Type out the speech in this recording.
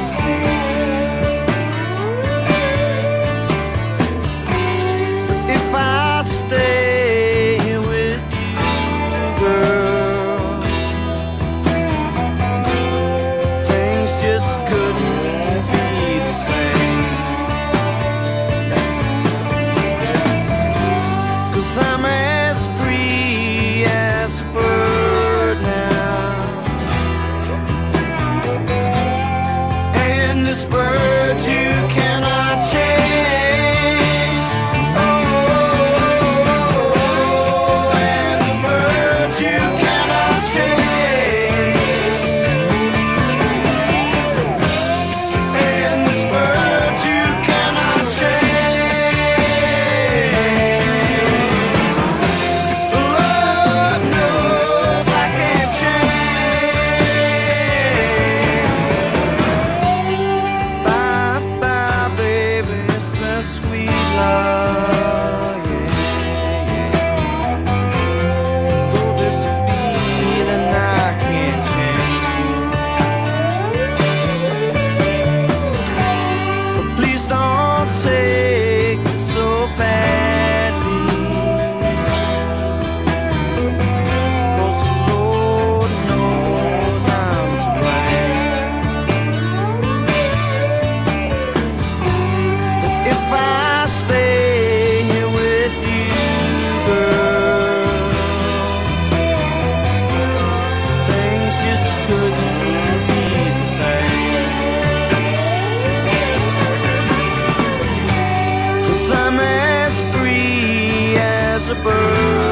see. But if I stay here with you, girl, things just couldn't be the same. 'Cause I'm as free as a bird now, and this bird you cannot change. Oh, and the bird you cannot change. And this bird you cannot change. Lord knows I can't change. Bye bye, baby, it's my sweet love. Yeah, yeah. Oh, this feeling I can't change. But please don't take it so badly, 'cause the Lord knows I'm to blame. But if I stay here with you, girl, things just couldn't be the same. 'Cause I'm as free as a bird